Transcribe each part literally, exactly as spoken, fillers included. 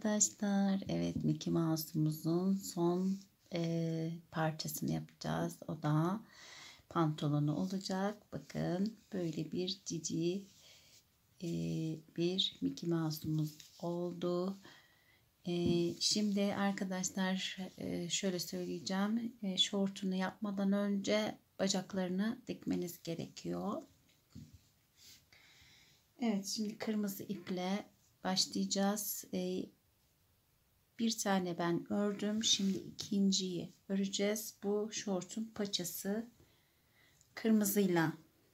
arkadaşlar. Evet, Mickey Mouse'umuzun son e, parçasını yapacağız. O da pantolonu olacak. Bakın böyle bir cici e, bir Mickey Mouse'umuz oldu. E, şimdi arkadaşlar e, şöyle söyleyeceğim. E, şortunu yapmadan önce bacaklarını dikmeniz gerekiyor. Evet, şimdi kırmızı iple başlayacağız. Ee, bir tane ben ördüm. Şimdi ikinciyi öreceğiz. Bu şortun paçası. Kırmızıyla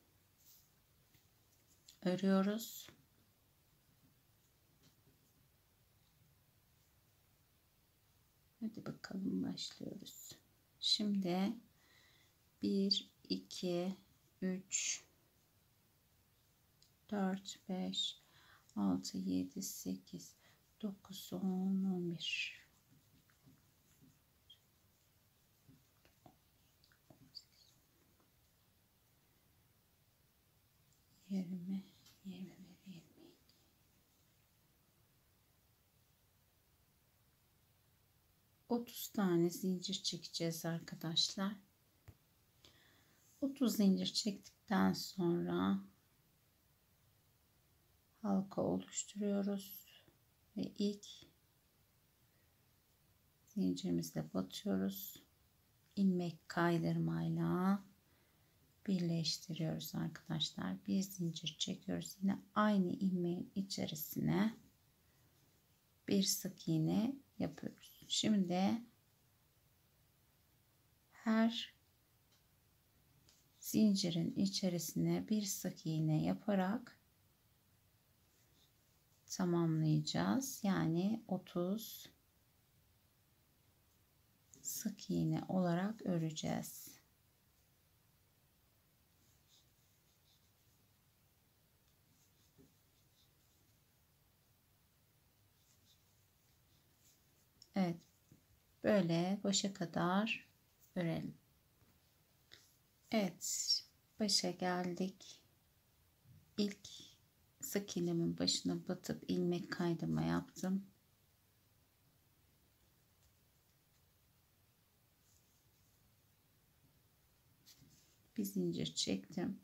örüyoruz. Hadi bakalım, başlıyoruz. Şimdi bir, iki, üç, dört, beş, altı, yedi, sekiz, dokuz, on, on bir. yirmi, yirmi bir, yirmi iki. otuz tane zincir çekeceğiz arkadaşlar. otuz zincir çektikten sonra halka oluşturuyoruz ve ilk zincirimizle batıyoruz. İlmek kaydırmayla birleştiriyoruz arkadaşlar. Bir zincir çekiyoruz. Yine aynı ilmeğin içerisine bir sık iğne yapıyoruz. Şimdi her zincirin içerisine bir sık iğne yaparak tamamlayacağız. Yani otuz sık iğne olarak öreceğiz. Evet, böyle başa kadar örelim. Evet, başa geldik. İlk sık iğnemin başına batıp ilmek kaydırma yaptım. Bir zincir çektim.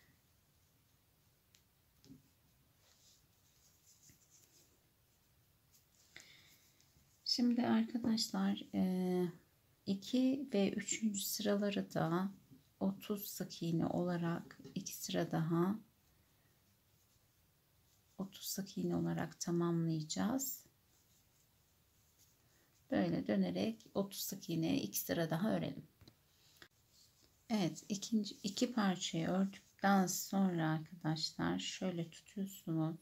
Şimdi arkadaşlar iki ve üçüncü sıraları da otuz sık iğne olarak iki sıra daha otuz sık iğne olarak tamamlayacağız. Böyle dönerek otuz sık iğne iki sıra daha örelim. Evet, ikinci iki parçayı ördükten sonra arkadaşlar şöyle tutuyorsunuz.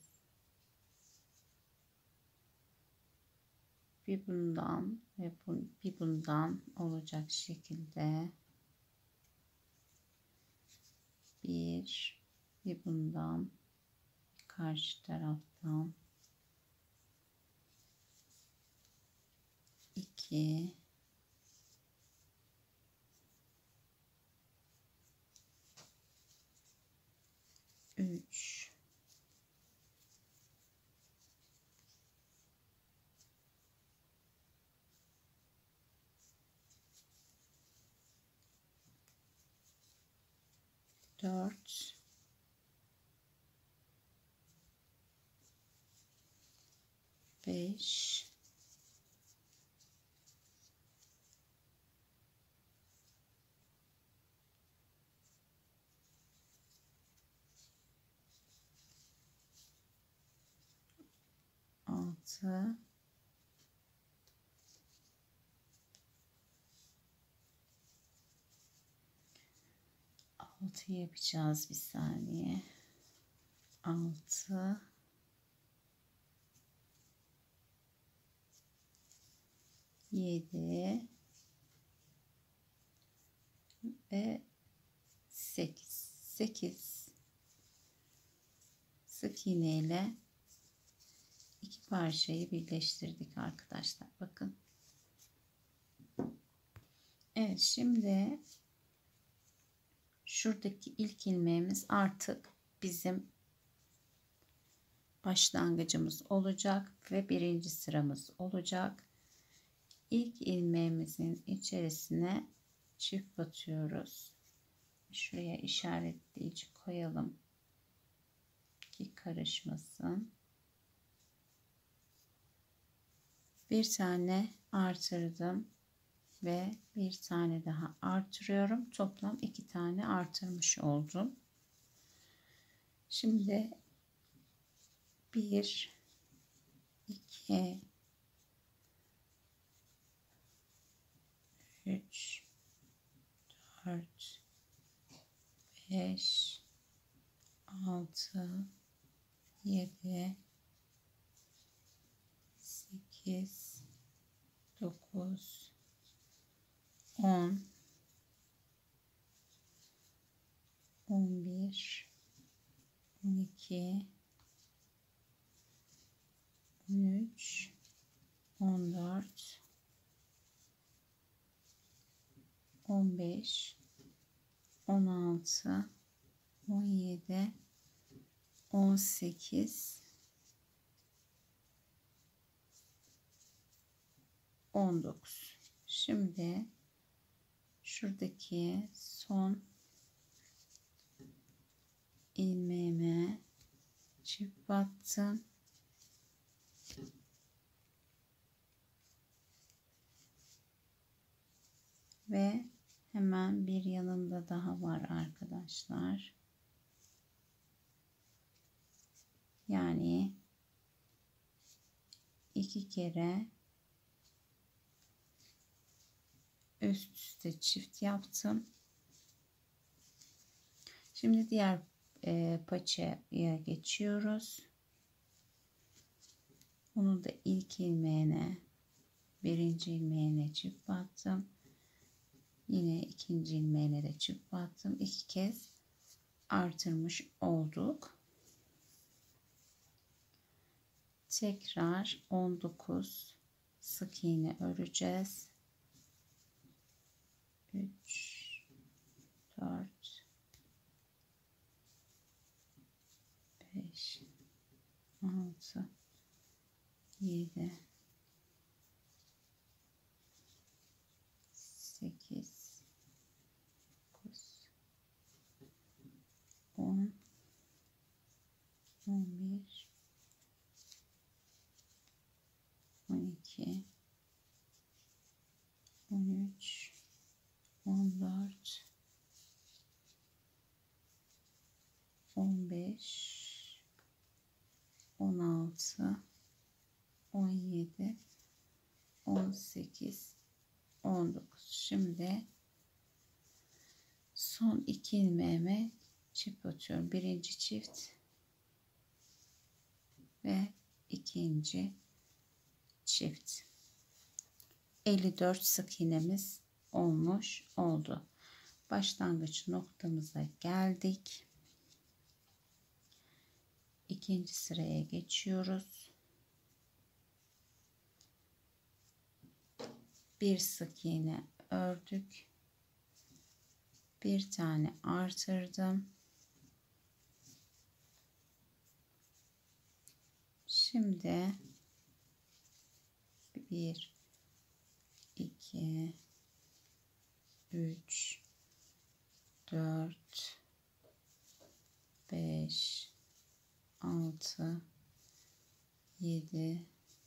Bir bundan ve bir bundan olacak şekilde bir bir bundan karşı taraftan iki üç dört beş altı altı yapacağız, bir saniye. altı yedi ve sekiz. sekiz sık iğne ile iki parçayı birleştirdik arkadaşlar. Bakın. Evet, şimdi şuradaki ilk ilmeğimiz artık bizim başlangıcımız olacak ve birinci sıramız olacak. İlk ilmeğimizin içerisine çift batıyoruz. Şuraya işaretleyici koyalım ki karışmasın. Bir tane artırdım ve bir tane daha artırıyorum. Toplam iki tane artırmış oldum. Şimdi bir, iki, üç, dört, beş, altı, yedi, sekiz, dokuz, on, on bir, on iki, on üç, on dört, on beş, on altı, on yedi, on sekiz, on dokuz. Şimdi şuradaki son ilmeğime çift battım. Ve hemen bir yanında daha var arkadaşlar. Yani iki kere üst üste çift yaptım. Şimdi diğer e, paçaya geçiyoruz. Onu da ilk ilmeğine, birinci ilmeğine çift battım. Yine ikinci ilmeğine de çift battım. İki kez artırmış olduk. Tekrar on dokuz sık iğne öreceğiz. üç, dört, beş, altı, yedi, sekiz, dokuz, on, on bir, on iki, on üç, on dört, on beş, on altı, on yedi, on sekiz, on dokuz. Şimdi son iki ilmeğime çift batıyorum. Birinci çift ve ikinci çift. elli dört sık iğnemiz olmuş oldu. Başlangıç noktamıza geldik. İkinci sıraya geçiyoruz. Bir sık iğne ördük. Bir tane artırdım. Şimdi bir, iki, üç, dört, beş, altı, yedi,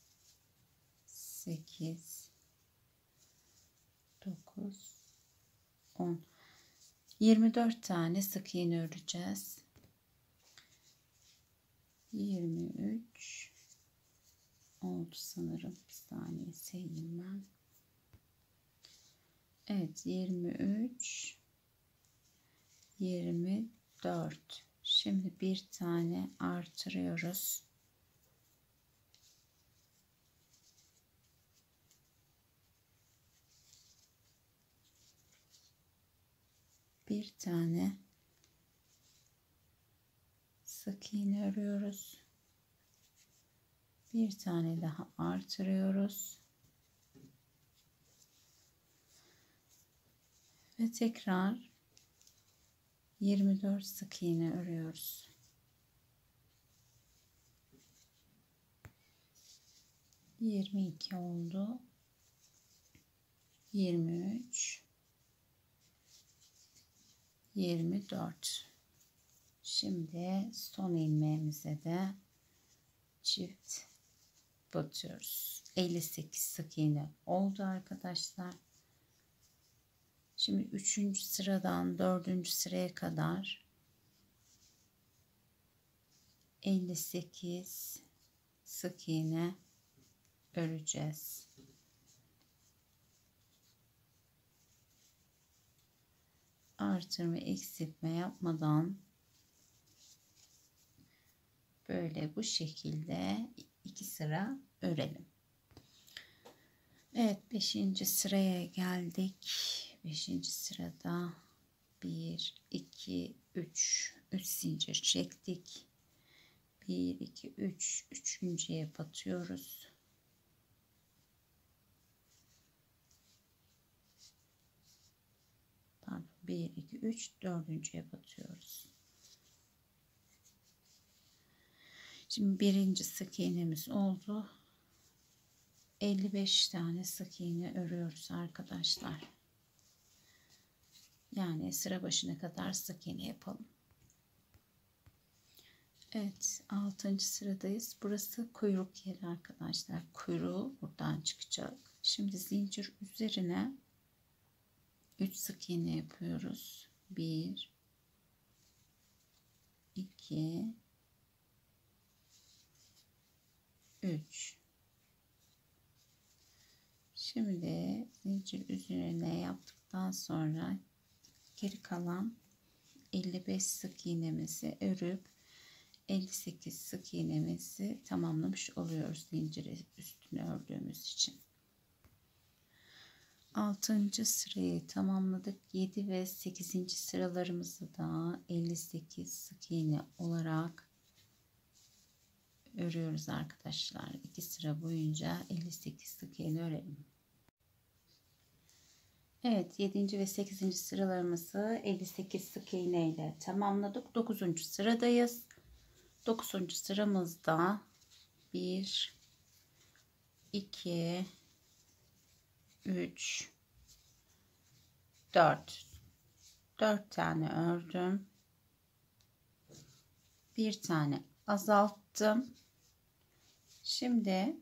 sekiz, dokuz, on. yirmi dört tane sık iğne öreceğiz. yirmi üç oldu sanırım. Bir saniye sayayım ben. Evet, yirmi üç, yirmi dört. Şimdi bir tane artırıyoruz. Bir tane sık iğne örüyoruz. Bir tane daha artırıyoruz. Ve tekrar yirmi dört sık iğne örüyoruz. yirmi iki oldu. yirmi üç, yirmi dört. Şimdi son ilmeğimize de çift batıyoruz. elli sekiz sık iğne oldu arkadaşlar. Şimdi üçüncü sıradan dördüncü sıraya kadar elli sekiz sık iğne öreceğiz. Artırma eksiltme yapmadan böyle bu şekilde iki sıra örelim. Evet, beşinci sıraya geldik. beşinci sırada bir iki üç üç zincir çektik. bir iki üç üçüncüye batıyoruz. Pardon, bir iki üç dördüncüye batıyoruz. Şimdi birinci sık iğnemiz oldu. elli beş tane sık iğne örüyoruz arkadaşlar. Yani sıra başına kadar sık iğne yapalım. Evet, altıncı sıradayız. Burası kuyruk yeri arkadaşlar. Kuyruğu buradan çıkacak. Şimdi zincir üzerine üç sık iğne yapıyoruz. bir iki üç. Şimdi zincir üzerine yaptıktan sonra geri kalan elli beş sık iğnemizi örüp elli sekiz sık iğnemizi tamamlamış oluyoruz zinciri üstüne ördüğümüz için. altıncı sırayı tamamladık. yedi ve sekizinci sıralarımızı da elli sekiz sık iğne olarak örüyoruz arkadaşlar. iki sıra boyunca elli sekiz sık iğne örelim. Evet, yedinci ve sekizinci sıralarımızı elli sekiz sık iğne ile tamamladık. dokuzuncu sıradayız. dokuzuncu sıramızda bir iki üç dört dört tane ördüm. Bir tane azalttım. Şimdi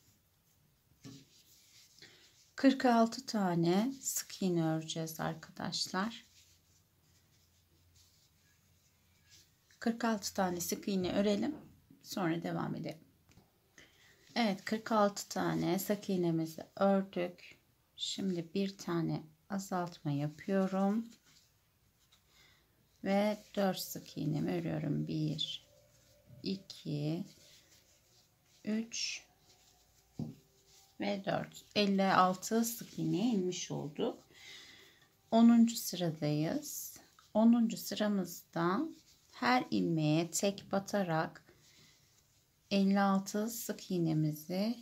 kırk altı tane sık iğne öreceğiz arkadaşlar. kırk altı tane sık iğne örelim. Sonra devam edelim. Evet, kırk altı tane sık iğnemizi ördük. Şimdi bir tane azaltma yapıyorum. Ve dört sık iğnemi örüyorum. bir iki üç ve dört. elli altı sık iğneye inmiş olduk. onuncu sıradayız. onuncu sıramızda her ilmeğe tek batarak elli altı sık iğnemizi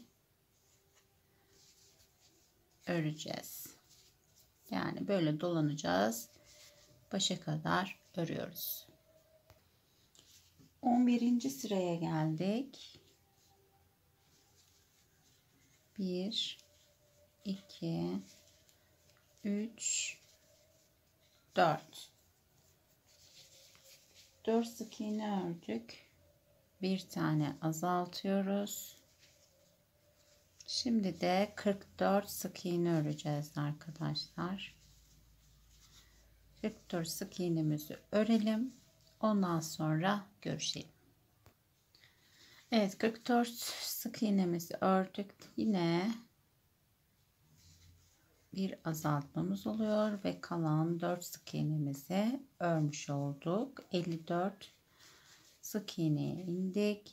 öreceğiz. Yani böyle dolanacağız. Başa kadar örüyoruz. on birinci sıraya geldik. bir iki üç dört dört sık iğne ördük. Bir tane azaltıyoruz. Şimdi de kırk dört sık iğne öreceğiz arkadaşlar. kırk dört sık iğnemizi örelim. Ondan sonra görüşelim. Evet, kırk dört sık iğnemizi ördük. Yine bir azaltmamız oluyor ve kalan dört sık iğnemizi örmüş olduk. elli dört sık iğneye indik.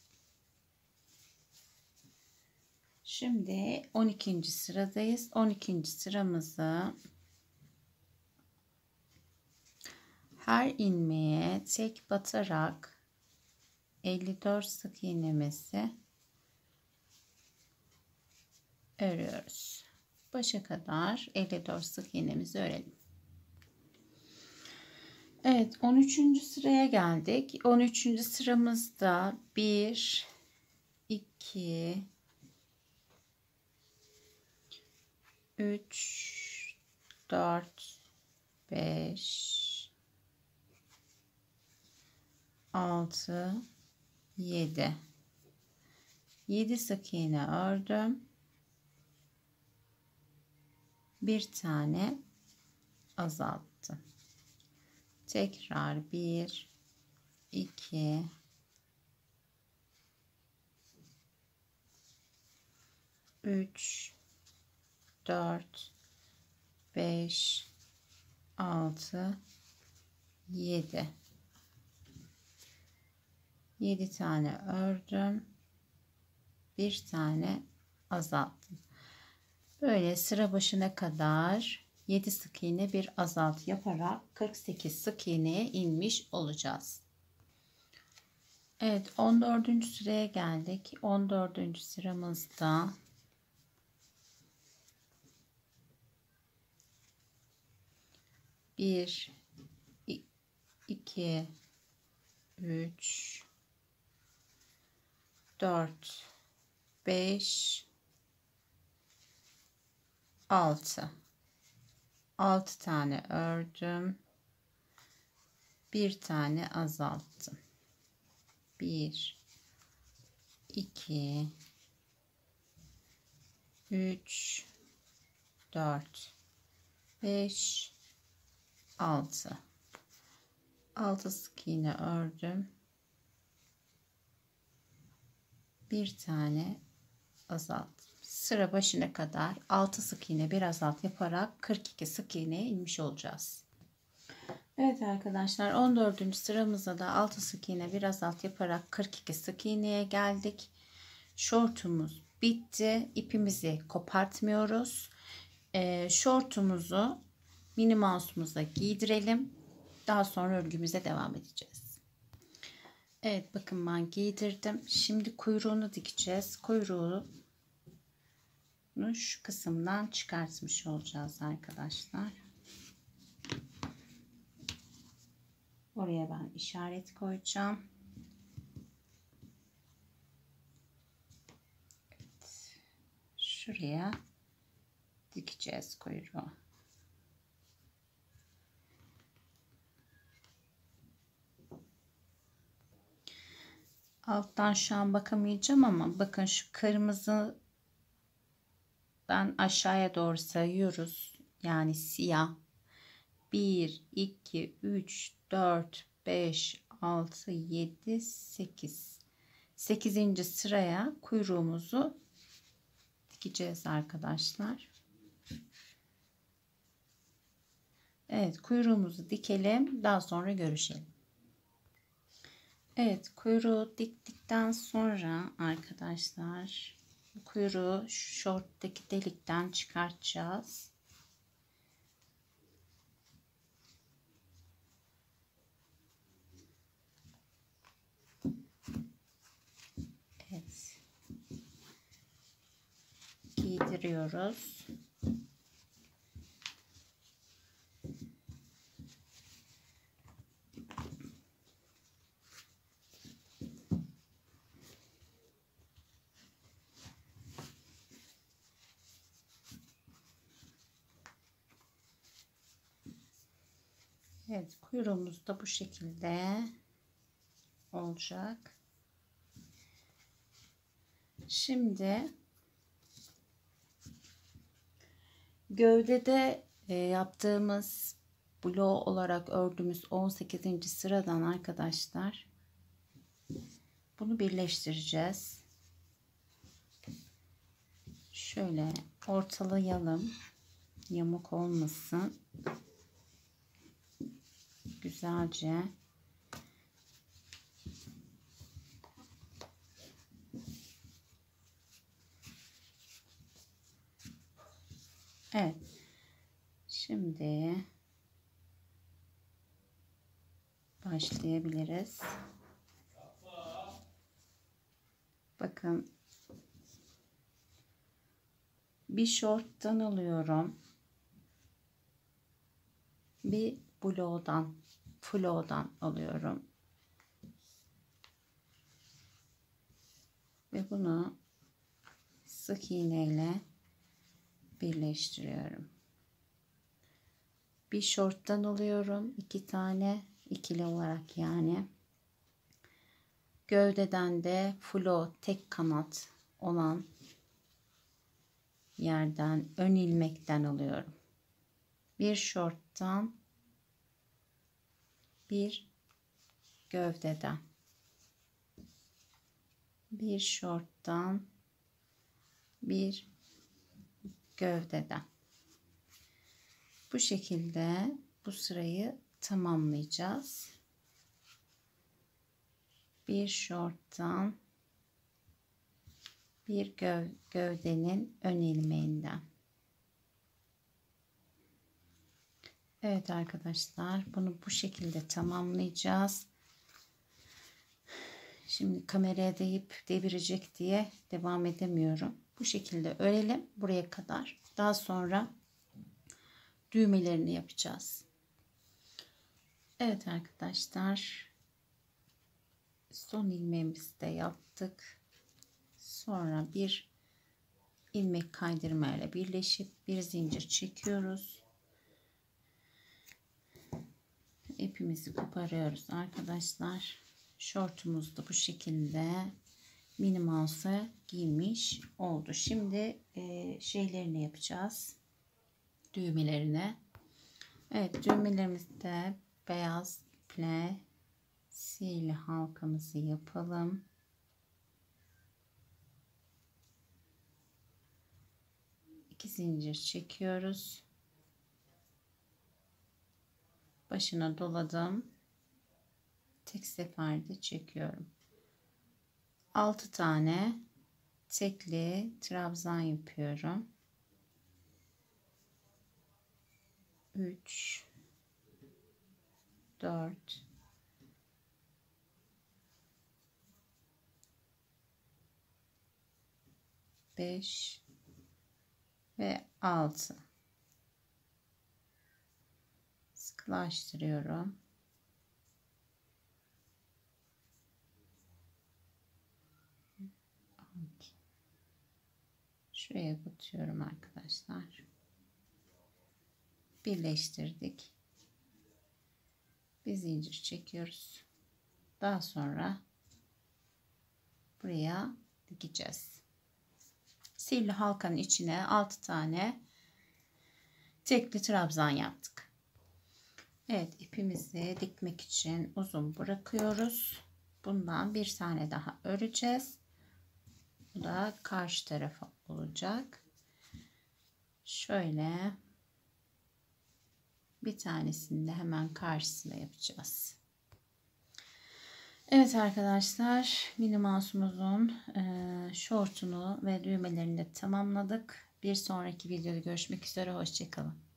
Şimdi on ikinci sıradayız. on ikinci sıramızı her ilmeğe tek batarak elli dört sık iğnemizi örüyoruz. Başa kadar elli dört sık iğnemizi örelim. Evet, on üçüncü sıraya geldik. on üçüncü sıramızda bir iki üç, dört, beş, altı, yedi. yedi sık iğne ördüm. Bir tane azalttım. Tekrar bir, iki, üç, dört, beş, altı, yedi. yedi tane ördüm. Bir tane azalttım. Böyle sıra başına kadar yedi sık iğne bir azalt yaparak kırk sekiz sık iğneye inmiş olacağız. Evet, on dördüncü sıraya geldik. on dördüncü sıramızda bir, iki, üç, dört, beş, altı. altı tane ördüm. Bir tane azalttım. bir, iki, üç, dört, beş, altı. altı sık iğne ördüm. Bir tane azalttım. Sıra başına kadar altı sık iğne bir azalt yaparak kırk iki sık iğneye inmiş olacağız. Evet arkadaşlar, on dördüncü sıramızda da altı sık iğne bir azalt yaparak kırk iki sık iğneye geldik. Şortumuz bitti. İpimizi kopartmıyoruz. E, şortumuzu mini mouse'umuza giydirelim. Daha sonra örgümüze devam edeceğiz. Evet, bakın ben giydirdim. Şimdi kuyruğunu dikeceğiz. Kuyruğu şu kısımdan çıkartmış olacağız arkadaşlar. Oraya ben işaret koyacağım. Evet. Şuraya dikeceğiz kuyruğu. Alttan şu an bakamayacağım ama bakın şu kırmızıdan aşağıya doğru sayıyoruz. Yani siyah. bir, iki, üç, dört, beş, altı, yedi, sekiz. sekizinci sıraya kuyruğumuzu dikeceğiz arkadaşlar. Evet, kuyruğumuzu dikelim. Daha sonra görüşelim. Evet, kuyruğu diktikten sonra arkadaşlar kuyruğu şu şorttaki delikten çıkartacağız. Evet. Giydiriyoruz. Evet, kuyruğumuz da bu şekilde olacak. Şimdi gövdede e, yaptığımız bloğu olarak ördüğümüz on sekizinci sıradan arkadaşlar bunu birleştireceğiz. Şöyle ortalayalım, yamuk olmasın. Güzelce evet, şimdi başlayabiliriz. Bakın, bir şorttan alıyorum, bir bloğdan, flow'dan alıyorum ve bunu sık iğneyle birleştiriyorum. Bir şorttan alıyorum. iki tane ikili olarak yani. Gövdeden de flo tek kanat olan yerden ön ilmekten alıyorum. Bir şorttan, bir gövdeden, bir şorttan, bir gövdeden. Bu şekilde bu sırayı tamamlayacağız. Bir şorttan, bir göv gövdenin ön ilmeğinden. Evet arkadaşlar, bunu bu şekilde tamamlayacağız. Şimdi kameraya değip devirecek diye devam edemiyorum. Bu şekilde örelim buraya kadar. Daha sonra düğmelerini yapacağız. Evet arkadaşlar, son ilmeğimizi de yaptık. Sonra bir ilmek kaydırma ile birleşip bir zincir çekiyoruz. İpimizi koparıyoruz arkadaşlar. Şortumuz da bu şekilde Minnie Mouse'u giymiş oldu. Şimdi e, şeylerini yapacağız. Düğmelerini. Evet, düğmelerimizde beyaz iple sihirli halkamızı yapalım. İki zincir çekiyoruz. Başına doladım. Tek seferde çekiyorum. altı tane tekli trabzan yapıyorum. üç dört beş ve altı. Sıkılaştırıyorum. Şuraya batıyorum arkadaşlar. Birleştirdik. Bir zincir çekiyoruz. Daha sonra buraya dikeceğiz. Sihirli halkanın içine altı tane tekli trabzan yaptık. Evet, ipimizi dikmek için uzun bırakıyoruz. Bundan bir tane daha öreceğiz. Bu da karşı tarafa olacak. Şöyle bir tanesini de hemen karşısına yapacağız. Evet arkadaşlar, Minnie Mouse'umuzun e, şortunu ve düğmelerini de tamamladık. Bir sonraki videoda görüşmek üzere. Hoşça kalın.